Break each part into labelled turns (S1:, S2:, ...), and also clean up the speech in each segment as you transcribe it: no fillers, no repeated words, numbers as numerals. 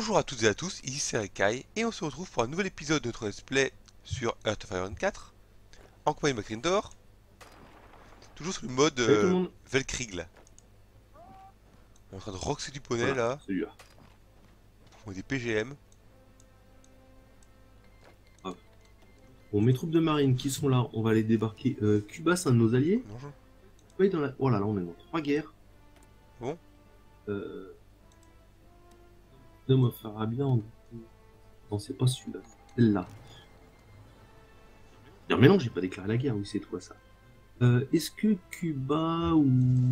S1: Bonjour à toutes et à tous, ici c'est Rekai, et on se retrouve pour un nouvel épisode de notre let's play sur Earth of Iron 4, en compagnie de Macrindor, toujours sur le mode
S2: Salut tout le monde.
S1: Velkrieg là. On est en train de roxer du poney
S2: Voilà,
S1: là,
S2: celui-là.
S1: pour des PGM.
S2: Ah. Bon, mes troupes de marine qui sont là, on va les débarquer. Cuba, c'est un de nos alliés.
S1: Bonjour.
S2: Oui, oh là là, on est dans 3 guerres.
S1: Bon,
S2: Euh... Dom of Arabia, non, c'est pas celui-là, c'est celle-là. Mais non, j'ai pas déclaré la guerre, oui, c'est toi ça. Est-ce que Cuba ou...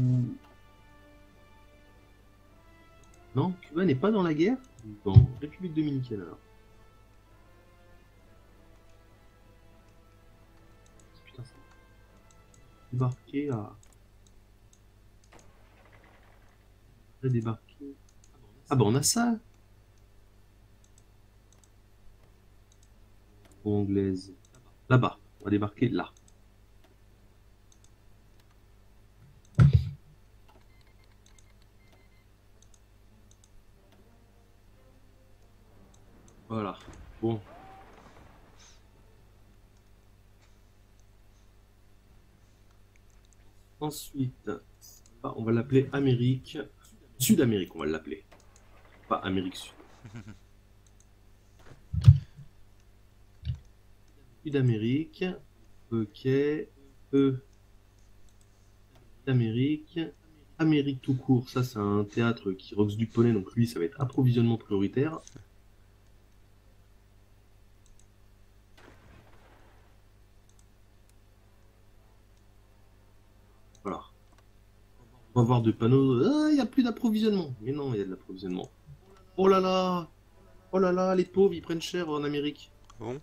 S2: Non, Cuba n'est pas dans la guerre. Dans République Dominicaine alors. Putain, ça débarquer à... Débarquer... Ah bah on a ça. Anglaise. Là-bas. On va débarquer là. Voilà. Bon. Ensuite, on va l'appeler Amérique. Sud-Amérique, on va l'appeler. Pas Amérique Sud. Sud-Amérique. Ok. Amérique. Amérique tout court, ça c'est un théâtre qui roxe du poney, donc lui ça va être approvisionnement prioritaire. Voilà. On va voir de panneaux. Ah, il n'y a plus d'approvisionnement. Mais non, il y a de l'approvisionnement. Oh là là! Oh là là, les pauvres, ils prennent cher en Amérique.
S1: bon.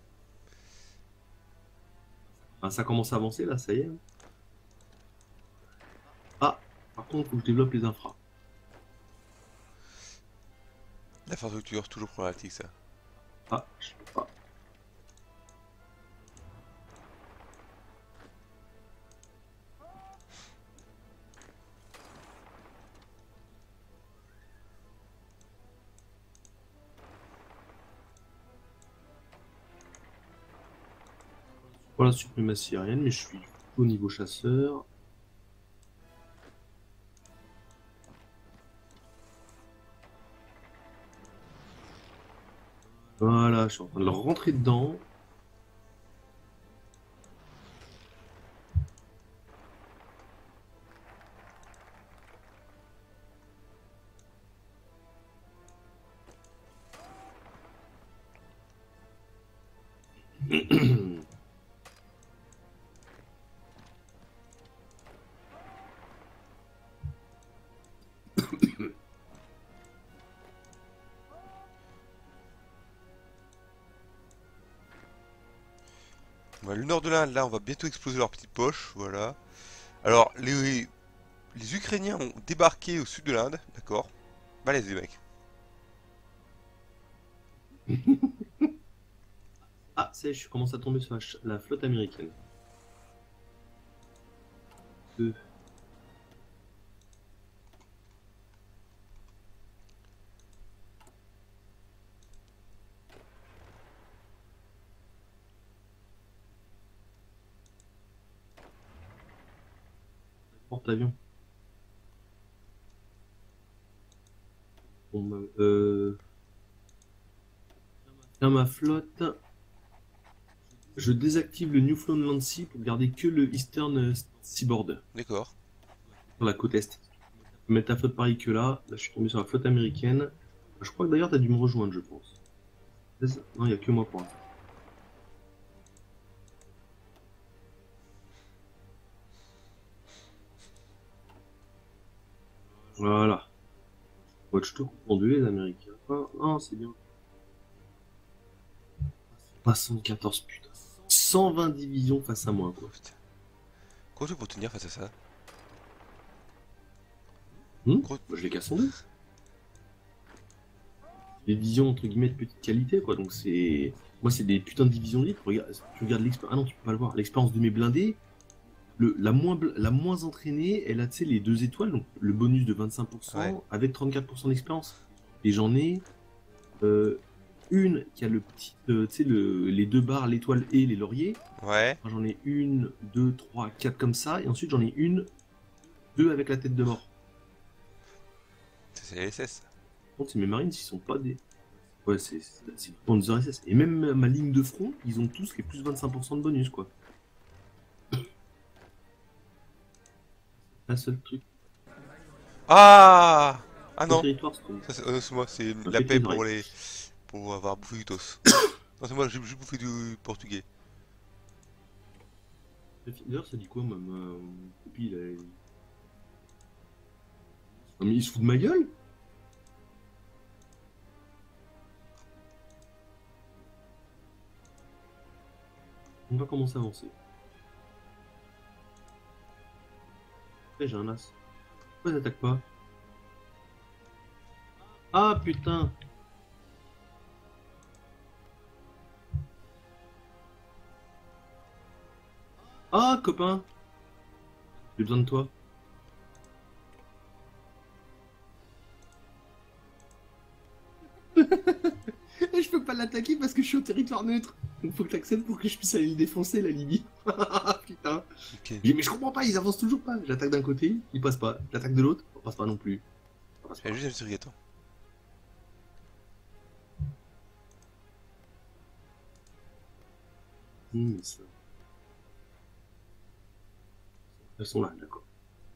S2: Ah, ça commence à avancer là, ça y est. Ah, par contre, faut que je développe les infras.
S1: L'infrastructure, toujours problématique ça.
S2: Ah, je peux pas. Voilà, suprématie aérienne, mais je suis au niveau chasseur. Voilà, je suis en train de leur rentrer dedans.
S1: Le nord de l'Inde, là, on va bientôt exploser leur petite poche, voilà. Alors, les Ukrainiens ont débarqué au sud de l'Inde, d'accord. Balèze les mecs.
S2: Ah, je commence à tomber sur la flotte américaine. Deux. Porte-avions. Bon, dans ma flotte, je désactive le Newfoundland Sea pour garder que le Eastern Seaboard,
S1: D'accord.
S2: sur la côte est. Je vais mettre ta flotte pareil que là. Là, je suis tombé sur la flotte américaine. Je crois que d'ailleurs, tu as dû me rejoindre, je pense. Non, il n'y a que moi pour l'instant. Voilà. Watch tout confondu, les Américains. Ah, non, c'est bien. 74, putain. 120 divisions face à moi, quoi.
S1: Putain. Comment tu peux tenir face à ça?
S2: Moi, je les casse en deux. Des divisions, entre guillemets, de petite qualité, quoi. Donc, c'est. Moi, c'est des putains de divisions d'élite. Regarde, tu regardes l'expérience. Ah non, tu peux pas le voir. L'expérience de mes blindés. La moins entraînée, elle a, tu sais, les 2 étoiles, donc le bonus de 25%
S1: Ouais.
S2: avec 34% d'expérience. Et j'en ai Euh, une qui a le petit, tu sais, les deux barres, l'étoile et les lauriers.
S1: Ouais.
S2: Moi, j'en ai une, deux, trois, quatre comme ça. Et ensuite, j'en ai une, deux avec la tête de mort.
S1: C'est les SS.
S2: Par contre, c'est mes marines, ils sont pas des. Ouais, c'est vraiment des RSS. Et même ma ligne de front, ils ont tous les plus 25% de bonus, quoi. Un seul truc.
S1: Ah. Ah
S2: Mon
S1: non.
S2: territoire, c'est ton.
S1: Ça, c'est moi, c'est
S2: On m'a
S1: la
S2: pété
S1: paix
S2: les oreilles.
S1: pour avoir bouffé du tos. Non, c'est moi, j'ai bouffé du portugais.
S2: D'ailleurs, ça dit quoi, ma copie, là Non, mais il se fout de ma gueule? On va commencer à avancer. Après, j'ai un as. Pourquoi t'attaques pas? Ah, putain! Ah, copain! J'ai besoin de toi. Et je peux pas l'attaquer parce que je suis au territoire neutre. Donc faut que t'acceptes pour que je puisse aller le défoncer, la Libye. Putain.
S1: Ok.
S2: Mais je comprends pas, ils avancent toujours pas. J'attaque d'un côté, ils passent pas. J'attaque de l'autre, on passe pas non plus. Ça passe
S1: J'ai
S2: pas.
S1: juste un petit attends.
S2: Ça. Elles sont là, d'accord.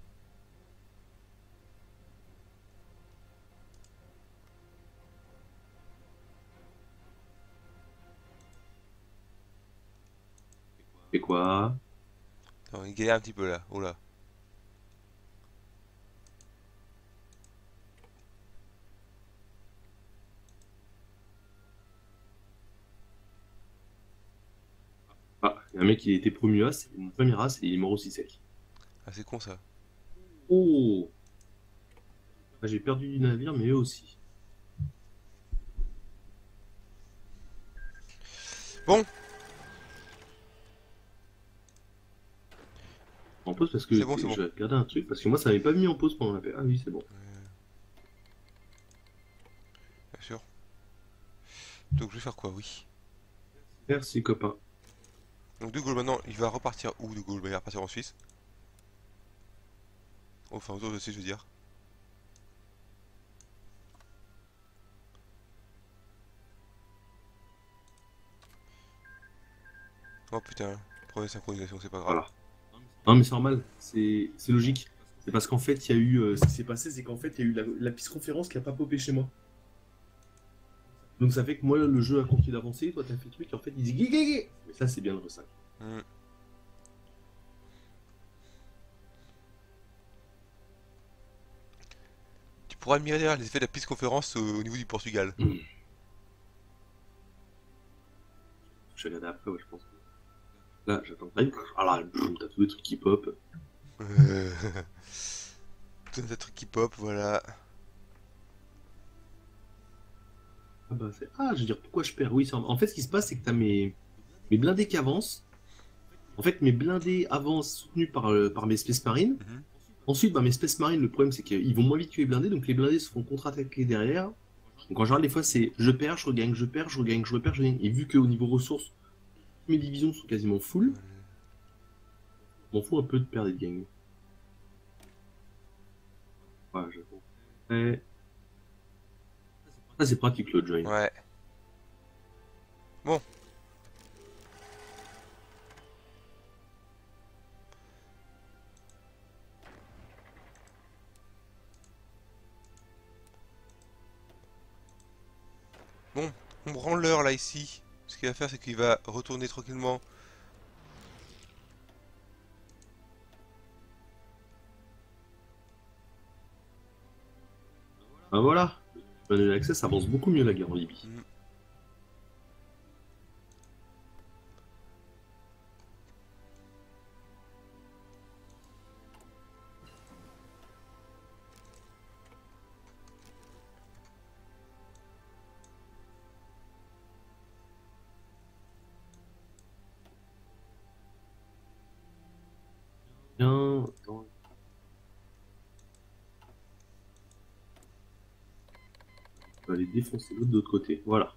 S2: Et quoi?
S1: Attends, il galère un petit peu là. Oh là.
S2: Ah, y a un mec qui était promu as, c'est une première as et il est mort aussi sec.
S1: Ah, c'est con ça.
S2: Oh! Ah, j'ai perdu du navire, mais eux aussi.
S1: Bon,
S2: En pause parce
S1: c'est
S2: que
S1: bon, c'est bon.
S2: je vais regarder un truc, parce que moi ça m'avait pas mis en pause pendant la paix. Ah oui, c'est bon.
S1: Bien sûr. Donc je vais faire quoi? Oui.
S2: Merci, copain.
S1: Donc De Gaulle maintenant, il va repartir où De Gaulle? Bah, il va repartir en Suisse. Enfin, autour de Suisse, je veux dire. Oh putain, première synchronisation, c'est pas grave.
S2: Voilà. Non, mais c'est normal, c'est logique. C'est parce qu'en fait, il y a eu. Ce qui s'est passé, c'est qu'en fait, il y a eu la piste conférence qui a pas popé chez moi. Donc ça fait que moi, le jeu a continué d'avancer, toi, t'as fait le truc, et en fait, il dit gué. Mais ça, c'est bien le ressac.
S1: Hmm. Tu pourras admirer d'ailleurs les effets de la piste conférence au niveau du Portugal.
S2: Je vais regarder après, ouais, je pense. Là, j'attends. Ah là, boum, t'as tous les trucs qui pop.
S1: Euh... Tout un tas de trucs qui pop, voilà.
S2: Ah bah, ah, je veux dire, pourquoi je perds? Oui, en fait, ce qui se passe, c'est que t'as mes blindés qui avancent. En fait, mes blindés avancent soutenus par mes Space Marines.
S1: Mhm.
S2: Ensuite, bah, mes Space Marines, le problème, c'est qu'ils vont moins vite que les blindés, donc les blindés se font contre-attaquer derrière. Donc en général, des fois, c'est je perds, je regagne, je perds, je regagne, je repère, je regagne. Et vu qu'au niveau ressources, mes divisions sont quasiment full, je m'en fous un peu de perdre et de gagner. Voilà, j'avoue. Ouais. Ça, c'est pratique le join.
S1: Ouais. Bon. Bon, on branle l'heure là ici. Ce qu'il va faire, c'est qu'il va retourner tranquillement.
S2: Ah voilà, l'accès, ça avance beaucoup mieux la guerre en Libye.
S1: Hmm.
S2: Bien, attends. aller défoncer l'autre de l'autre côté. Voilà.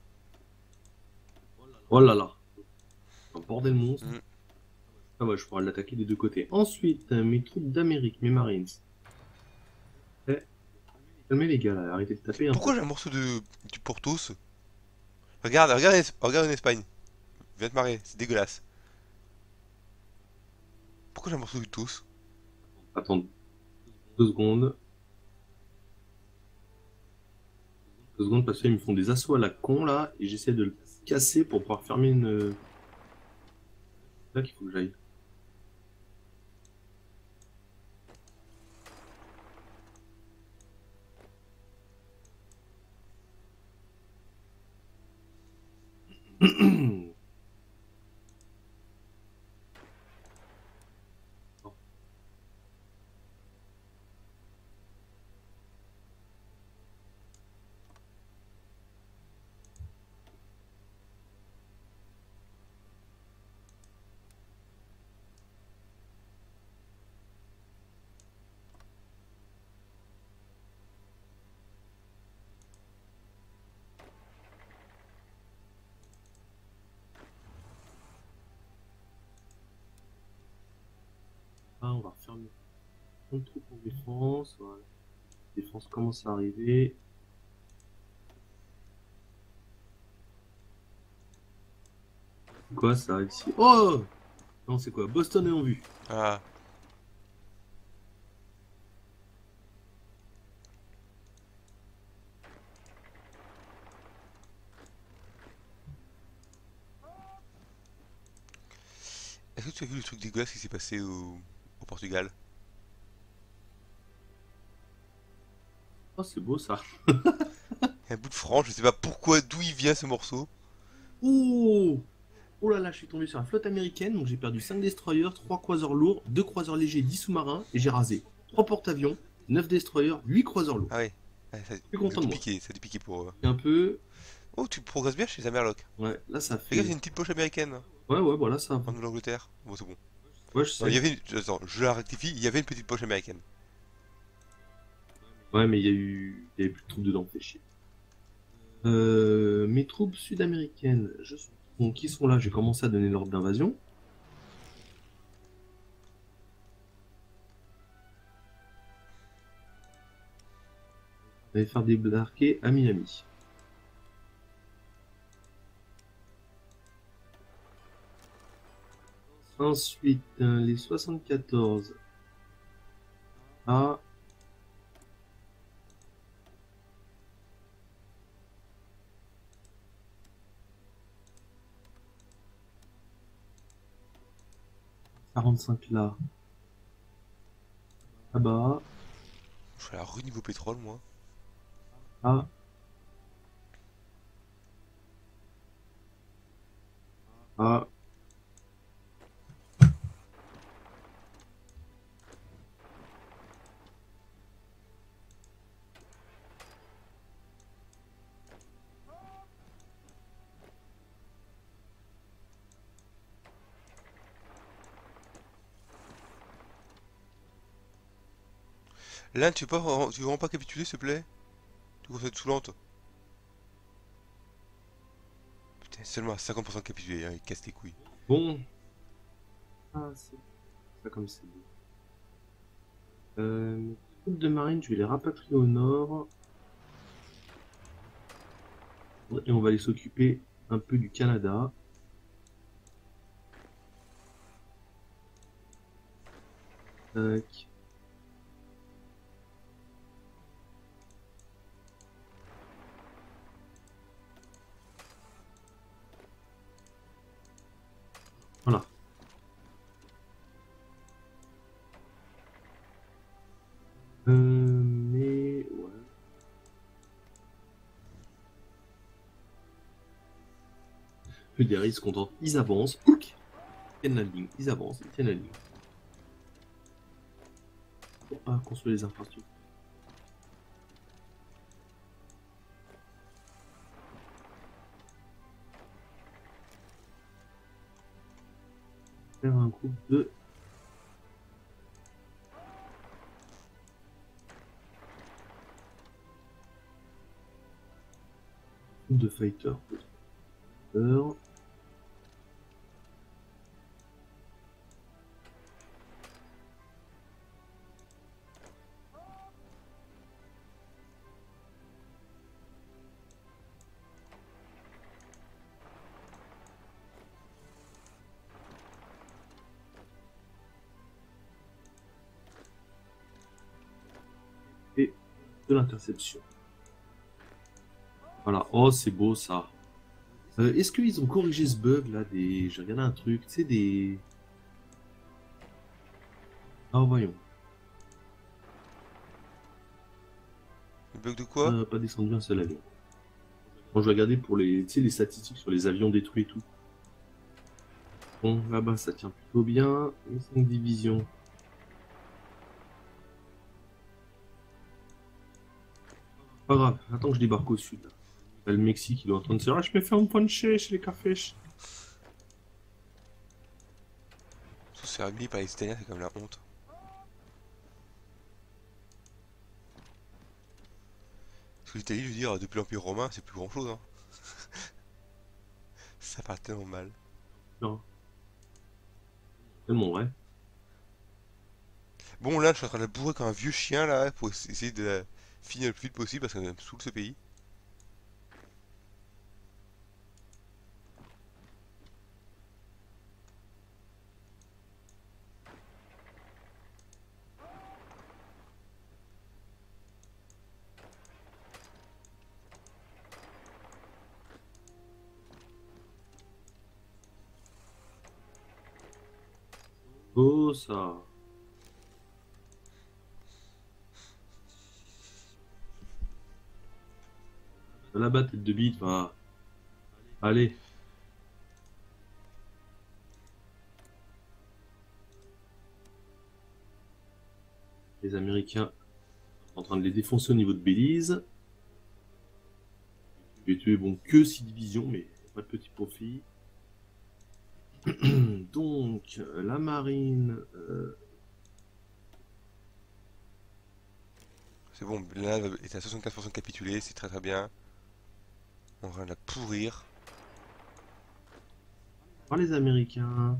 S2: Oh là là. Un bordel monstre.
S1: Mm.
S2: Ah ouais, je pourrais l'attaquer des deux côtés. Ensuite, mes troupes d'Amérique, mes Marines. Eh, calmez les gars là, arrêtez de taper un peu.
S1: Pourquoi j'ai un morceau du Portos? Regarde, regarde en Espagne. Viens te marrer, c'est dégueulasse. Pourquoi j'ai un morceau du Tos?
S2: Attends 2 secondes. 2 secondes parce qu'ils me font des assauts à la con là et j'essaie de le casser pour pouvoir fermer une. Là qu'il faut que j'aille. Ah, on va refermer. On trouve en défense. Voilà. La défense commence à arriver. Quoi ça ici? Oh! Non, c'est quoi? Boston est en vue.
S1: Ah. Est-ce que tu as vu le truc dégueulasse qui s'est passé au Portugal?
S2: Oh, c'est beau ça.
S1: Il y a un bout de franc, je sais pas pourquoi, d'où il vient ce morceau.
S2: Oh! Oh là là, je suis tombé sur la flotte américaine, donc j'ai perdu 5 destroyers, 3 croiseurs lourds, 2 croiseurs légers, 10 sous-marins, et j'ai rasé 3 porte-avions, 9 destroyers, 8 croiseurs lourds.
S1: Ah ouais, ouais,
S2: Je suis content de moi.
S1: ça a dû piquer pour...
S2: Et un peu.
S1: Oh, tu progresses bien chez les Amerlocs.
S2: Ouais, là ça
S1: Regarde, il y
S2: fait.
S1: a une petite poche américaine hein,
S2: Ouais, ouais, voilà, ça va.
S1: en Nouvelle-Angleterre. Bon, c'est bon.
S2: Ouais, je
S1: Non, il
S2: sais.
S1: y avait Attends, je la rectifie, il y avait une petite poche américaine.
S2: Ouais, mais il y a eu plus de troupes dedans, fait chier. Mes troupes sud-américaines, bon, qui sont là? J'ai commencé à donner l'ordre d'invasion. On va faire débarquer à Miami. Ensuite, les 74 à 45 là. Là-bas.
S1: Je suis à la rue niveau pétrole, moi.
S2: À. À.
S1: L'Inde, tu veux vraiment pas capituler, s'il te plaît? Tu commences à être saoulante. Putain, seulement à 50% de capituler, hein, il casse les couilles.
S2: Bon. Ah, c'est ça comme c'est beau. Mes troupes de marine, je vais les rapatrier au nord. Et on va aller s'occuper un peu du Canada. Tac. Voilà. Mais ouais. Le derrière, ils se contentent. Ils avancent. Ouc. Ils tiennent la ligne. Ils avancent. Ils tiennent la ligne. Pour pas construire les infrastructures. Faire un groupe de. de fighter. Peur. Et de l'interception. Voilà. Oh, c'est beau ça. Est-ce qu'ils ont corrigé ce bug là des... J'ai regardé un truc, tu sais, des... Ah, voyons.
S1: Le bug de quoi?
S2: Pas descendu un seul avion. Bon, je vais regarder pour les, tu sais, les statistiques sur les avions détruits et tout. Bon, là-bas, ça tient plutôt bien. Les 5 divisions. Pas grave, attends que je débarque au sud. Là, le Mexique, il est en train de se dire, ah, je me fais un puncher chez les cafés.
S1: Tout se faire humilier par les Italiens, c'est comme la honte. Parce que l'Italie, je veux dire, depuis l'Empire romain, c'est plus grand chose, hein. Ça part tellement mal.
S2: Non, tellement vrai.
S1: Bon, là, je suis en train de la bourrer comme un vieux chien, là, pour essayer de la finir le plus vite possible, parce qu'elle me saoule ce pays.
S2: Oh, ça. Là-bas, tête de bite, va. Allez. Les Américains sont en train de les défoncer au niveau de Belize. J'ai tué, bon, que 6 divisions, mais pas de petit profit. Donc, la marine.
S1: C'est bon, l'Inde est à 75% capitulée, c'est très très bien. On va la pourrir.
S2: Par les Américains.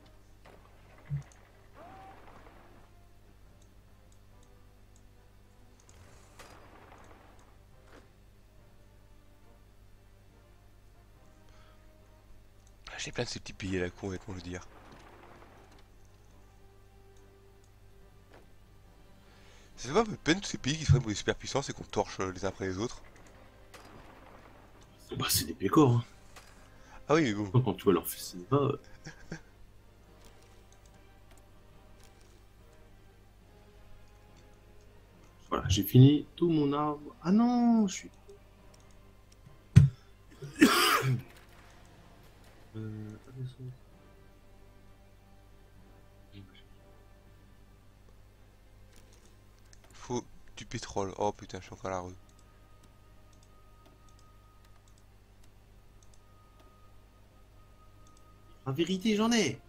S1: Ah, j'ai plein de ces petits pays à la con, honnêtement, je veux dire. C'est pas un peu de peine tous ces pays qui se prennent pour des superpuissances et qu'on torche les uns après les autres.
S2: Bah, c'est des pécores, hein.
S1: Ah oui, mais bon.
S2: Quand tu vois leur cinéma. Voilà, j'ai fini tout mon arbre. Ah non, je suis. Attention.
S1: Faut du pétrole. Oh putain, je suis encore à la rue.
S2: En vérité, j'en ai.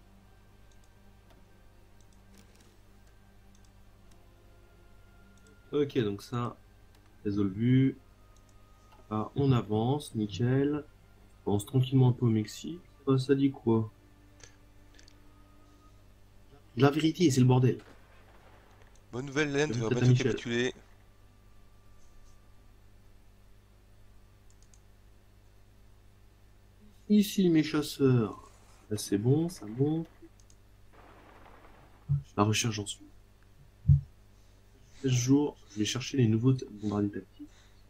S2: Ok, donc ça, résolu. Ah, on avance, nickel. On avance tranquillement un peu au Mexique. Ça dit quoi? La vérité, c'est le bordel.
S1: Bonne nouvelle, l'Inde
S2: Salut,
S1: devrait
S2: Tata
S1: bientôt
S2: Michel.
S1: capituler.
S2: Ici, mes chasseurs. Là, c'est bon, ça monte. La recherche, j'en suis. 16 jours, je vais chercher les nouveaux bombardiers tactiques.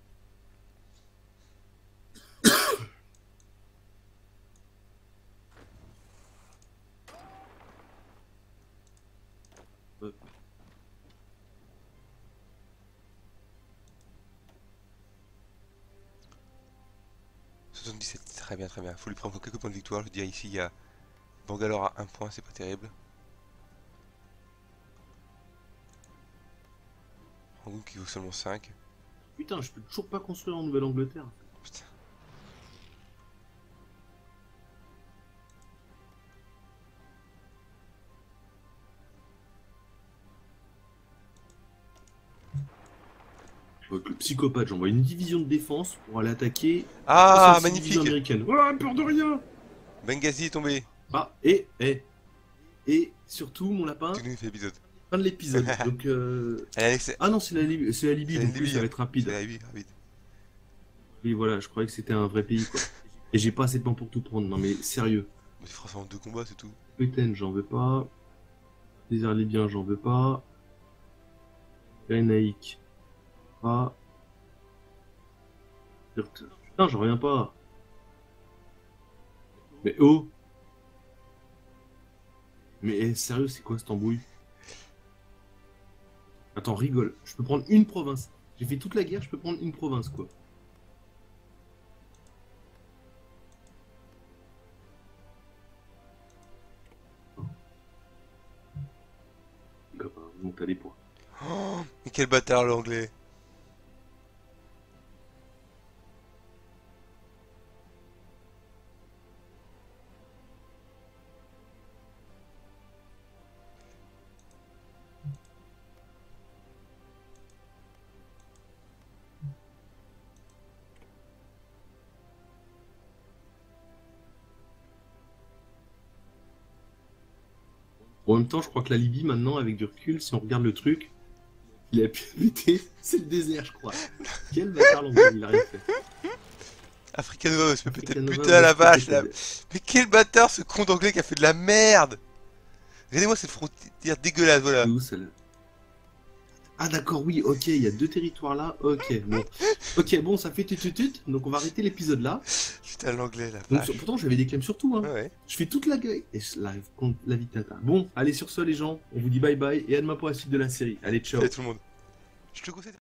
S2: Hop.
S1: 77, très bien, très bien. Faut lui prendre quelques points de victoire. Je veux dire, ici, il y a Bangalore à 1 point, c'est pas terrible. Rangoon qui vaut seulement 5.
S2: Putain, je peux toujours pas construire en Nouvelle-Angleterre.
S1: Putain.
S2: Donc, le psychopathe, j'envoie une division de défense pour aller attaquer
S1: Ah,
S2: 66 divisions
S1: magnifique.
S2: américaines. Ah, peur de rien.
S1: Benghazi est tombé.
S2: Ah, et surtout, mon lapin,
S1: Tu nous fais épisode.
S2: fin de l'épisode. Donc,
S1: Elle est annexée.
S2: ah non, c'est la Libye,
S1: C'est
S2: donc
S1: une
S2: oui, ça
S1: Libye,
S2: va être
S1: C'est
S2: rapide.
S1: la Libye, rapide.
S2: Oui, voilà, je croyais que c'était un vrai pays, quoi. Et j'ai pas assez de temps pour tout prendre, non mais sérieux.
S1: Mais tu feras ça en 2 combats, c'est tout.
S2: Putain, j'en veux pas. Désert libyen, j'en veux pas. Rénaïque, pas. Putain, j'en reviens pas. Mais oh! Mais sérieux, c'est quoi cette embrouille? Attends, rigole. Je peux prendre une province. J'ai fait toute la guerre, je peux prendre une province, quoi. Les copains, vous montez à des points.
S1: Oh, mais quel bâtard l'anglais.
S2: En même temps, je crois que la Libye, maintenant, avec du recul, si on regarde le truc, il a pu péter, c'est le désert, je crois. Quel bâtard l'anglais, il a rien fait.
S1: Africa Nova, je me péter
S2: Africa
S1: le
S2: Nova,
S1: putain la
S2: ouais,
S1: vache
S2: je
S1: là.
S2: peux
S1: Mais quel bâtard ce con d'anglais qui a fait de la merde. Regardez-moi cette frontière dégueulasse, voilà.
S2: C'est où celle-là? Ah d'accord, oui, ok, il y a deux territoires là, ok, bon. Ok, bon, ça fait tututut, donc on va arrêter l'épisode là.
S1: Putain l'anglais la
S2: Donc,
S1: vache.
S2: pourtant, j'avais des claims sur tout, hein.
S1: Ouais, ouais.
S2: Je fais toute la gueule et je live contre la vie de tata. Bon, allez sur ce les gens, on vous dit bye bye et à demain pour la suite de la série. Allez, ciao.
S1: Salut tout le monde. Je te conseille.